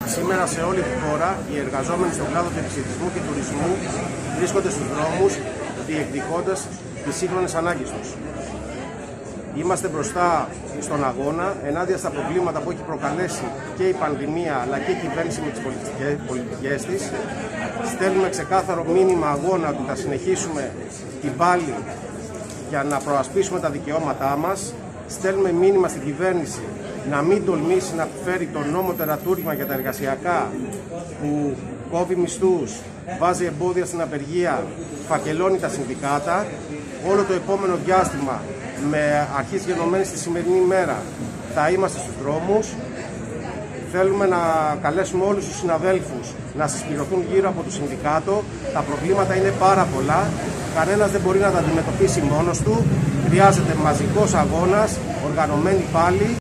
Σήμερα σε όλη τη χώρα οι εργαζόμενοι στον κλάδο του επισιτισμού και τουρισμού βρίσκονται στους δρόμους διεκδικώντας τις σύγχρονες ανάγκες τους. Είμαστε μπροστά στον αγώνα ενάντια στα προβλήματα που έχει προκαλέσει και η πανδημία αλλά και η κυβέρνηση με τις πολιτικές της. Στέλνουμε ξεκάθαρο μήνυμα αγώνα ότι θα συνεχίσουμε την πάλη για να προασπίσουμε τα δικαιώματά μας. Στέλνουμε μήνυμα στην κυβέρνηση να μην τολμήσει να φέρει το νόμο τερατούργημα για τα εργασιακά που κόβει μισθούς, βάζει εμπόδια στην απεργία, φακελώνει τα συνδικάτα. Όλο το επόμενο διάστημα, με αρχής γενομένης τη σημερινή ημέρα, θα είμαστε στους δρόμους. Θέλουμε να καλέσουμε όλους τους συναδέλφους να συσπηρωθούν γύρω από το συνδικάτο. Τα προβλήματα είναι πάρα πολλά. Κανένας δεν μπορεί να τα αντιμετωπίσει μόνος του. Χρειάζεται μαζικός αγώνας, οργανωμένη πάλη.